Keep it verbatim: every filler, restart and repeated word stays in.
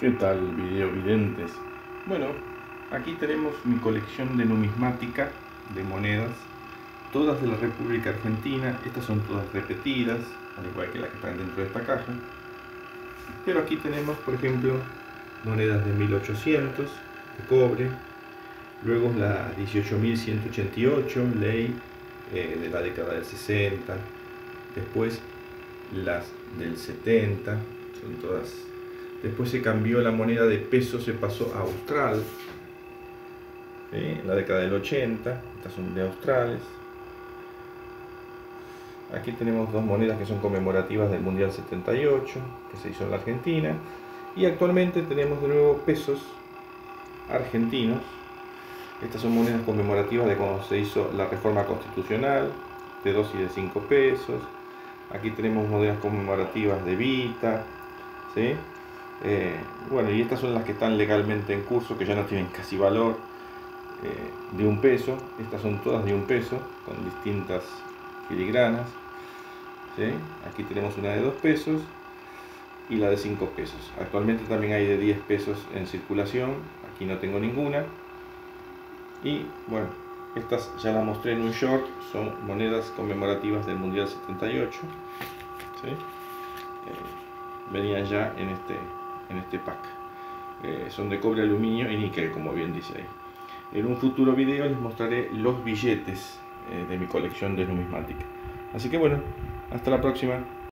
¿Qué tal, videovidentes? Bueno, aquí tenemos mi colección de numismática, de monedas, todas de la República Argentina. Estas son todas repetidas, al igual que las que están dentro de esta caja. Pero aquí tenemos, por ejemplo, monedas de mil ochocientos, de cobre. Luego la dieciocho mil ciento ochenta y ocho, ley, eh, de la década del sesenta. Después las del setenta, son todas. Después se cambió la moneda de peso, se pasó a austral, ¿sí? En la década del ochenta, estas son de australes. Aquí tenemos dos monedas que son conmemorativas del Mundial setenta y ocho, que se hizo en la Argentina. Y actualmente tenemos de nuevo pesos argentinos. Estas son monedas conmemorativas de cuando se hizo la reforma constitucional, de dos y de cinco pesos. Aquí tenemos monedas conmemorativas de Vita, ¿sí? Eh, bueno, y estas son las que están legalmente en curso, que ya no tienen casi valor, eh, de un peso. Estas son todas de un peso, con distintas filigranas, ¿sí? Aquí tenemos una de dos pesos y la de cinco pesos. Actualmente también hay de diez pesos en circulación, aquí no tengo ninguna. Y bueno, estas ya las mostré en un short, son monedas conmemorativas del Mundial setenta y ocho, ¿sí? Eh, venían ya en este, en este pack. Eh, son de cobre, aluminio y níquel, como bien dice ahí. En un futuro video les mostraré los billetes eh, de mi colección de numismática. Así que bueno, hasta la próxima.